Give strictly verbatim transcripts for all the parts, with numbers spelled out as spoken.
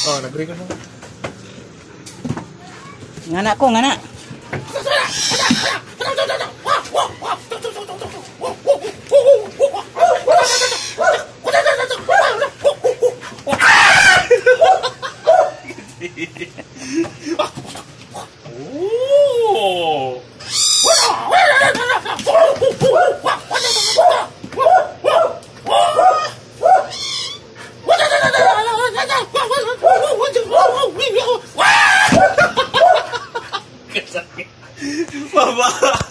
Oh, nag-record mo. Nganak ko, nganak. Oh. Kesakit. Baba.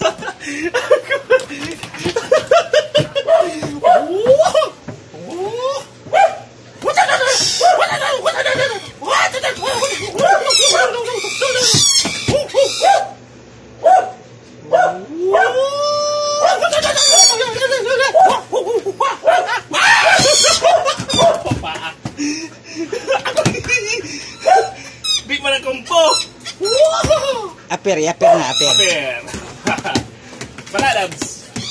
Big mana kompo. Aper ya, aper na, aper. Aper. Mana Adams?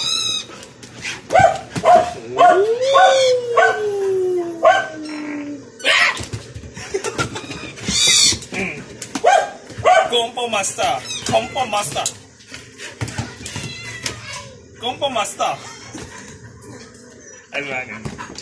Kompo master. Kompo master. Kompo master. Ay, mga